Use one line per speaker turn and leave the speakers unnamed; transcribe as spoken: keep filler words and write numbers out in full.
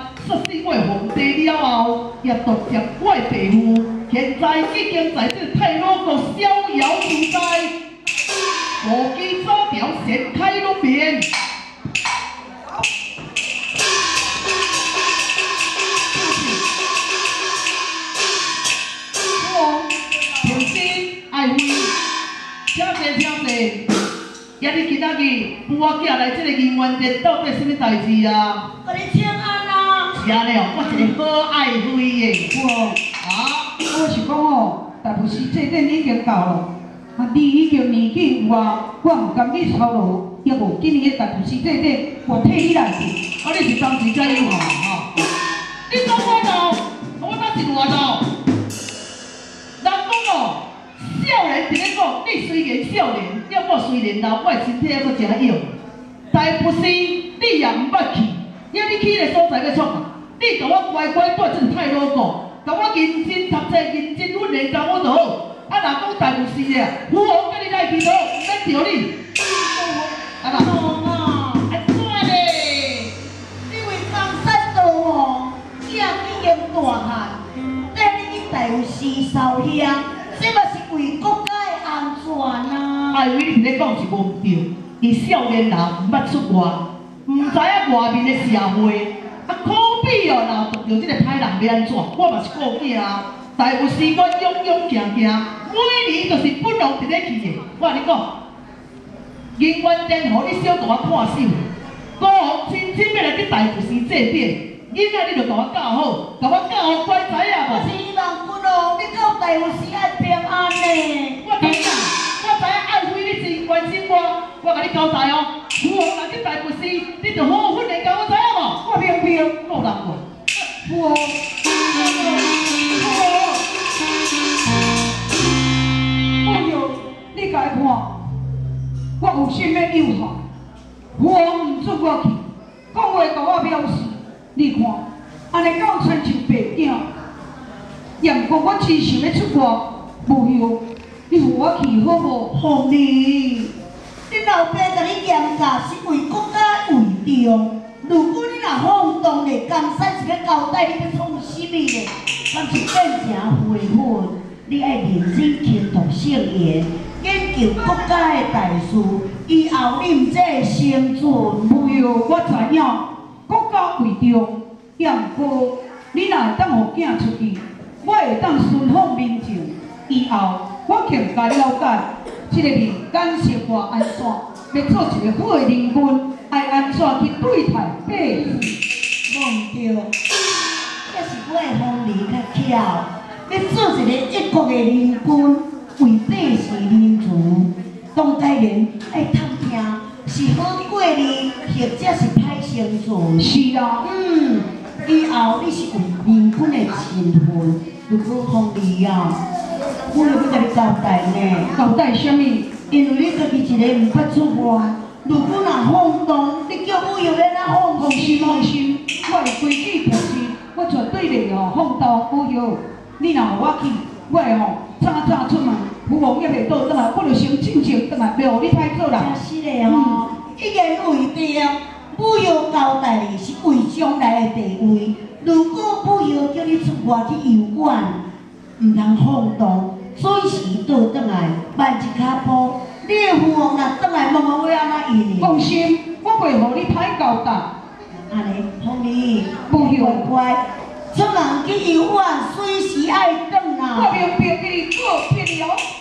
说是我皇帝了后，也独接我的弟父，现在已经在这太鲁阁逍遥自在，无机左条掀开龙面。 爱妃，请坐，请坐。也你今仔日扶我囝来这个姻缘殿，到底什么代志啊？
我你请安啦。
是安尼哦，我一个好爱妃的。
我啊，我是讲哦，大夫师这点已经到了，啊，你已经年纪有啊，我唔甘你操劳，也无今年的大夫师这点，我替你来做。
啊，你是当时才有啊？哈，你讲我老，我哪是偌老？人讲哦。 少年伫咧讲，你虽然少年，要我虽然老，我的身体还阁诚勇。但不是你也毋捌去，因为你去个所在要创啊，你甲我乖乖带进太鲁阁，甲我认真读册、认真训练教我就好。啊，若讲大不是咧，父王叫你来去倒，毋免着你。啊啦，
王啊，啊怎咧？你为江山道王，囝已经大汉，带你去大有师烧香。 这嘛是为国家的安全啊！
爱妃你伫咧讲是无毋对，伊少年人毋捌出外，毋知影外面的社会，啊可比哦，若遇到即个歹人要安怎？我嘛是顾囝啊，但有时我勇勇行行，每年就是不劳伫咧去的。我甲你讲，姻缘殿互你小大看守，国王亲亲要来去大佛寺祭奠。 囡仔，你着甲我教好，甲我教好乖，知影无？
我是望君哦，你到大有时爱平安呢。
我知影，我知影爱妃你真关心我，我甲你交代哦。父王来去大佛寺，你着好好训练教我，知影无？
我明明
够人过。
我我，哎呦，你家看，我有心要诱惑，我唔准我去，讲话甲我藐视。 你看，安尼到亲像白囝，也毋过我真想要出外，无用，你扶我去好无？
皇帝，你老爸甲你严格是为国家为重。如果你若放荡咧，江山是要交代你要创什么咧？咱是变成回魂，你爱认真勤读圣言，研究国家的大事，以后你毋这生存。
无用，我知影。 国家为重，也毋过你若会当互囝出去，我会当顺风民情。以后我更加了解，这个人间生活安怎，要做一个好的人君，爱安怎去对待百姓。
忘掉，这是我的方理较巧，要做一个一国的人君，为百姓人主，当家人爱探听。 是好过日，或者是歹生存。
是啊，
嗯，以后你是有人君的身份，如果皇帝啊，我要要甲你交代呢。
交代什么？
因为你家己一个毋捌出外，如果若放荡，你叫我又要哪放？
放心放心，我会规矩调事，我绝对袂哦放荡无忧。你若互我去，我会吼早早出门，父王也袂倒转来，我就先进前转来，袂互你歹做啦。
真是的吼，已经为着母药交代你是为将来的地位。如果母药叫你出外去游玩，毋通放荡，准时倒转来，迈一脚步，你的父王若转来问我要安怎应呢？
放心，我袂互你歹交代。
安尼，皇帝，
母药
乖乖，出门去游玩，随时爱转
我
啊。
明白你个别了。